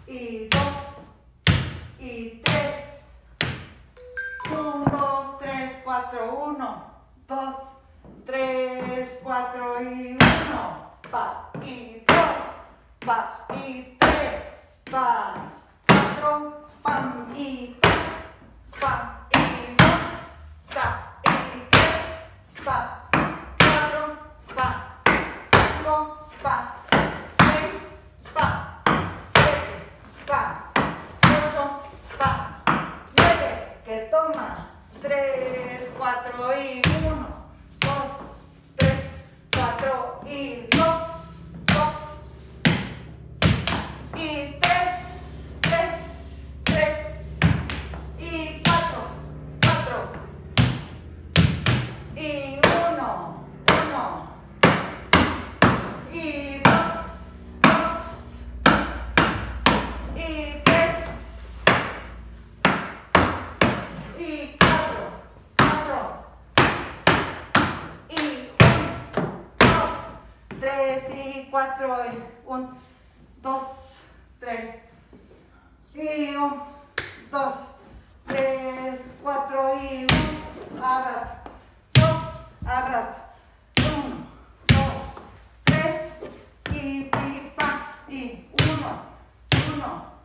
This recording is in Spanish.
y 2, y 3. 1, 2, 3, 4, 1, 2, 3, 4 y 1. Va y 2, va y 3, va 4, pam y pa y 2, ta y 3, pa 4, pa 5, pa 6, pa 7, pa 8, pa 9, que toma 3, 4 y 1, 2, 3, 4 y 2, 2 y 3, 3, 3 y 4, 4 y 1, 1 y 2, 2 y 3 y 4, 4 y 2, 3 y 4 y 1, 2, 3 y 1, 2, 3, 4 y 1, arras, 2, arras, 1, 2, 3 y pipa y 1, 1.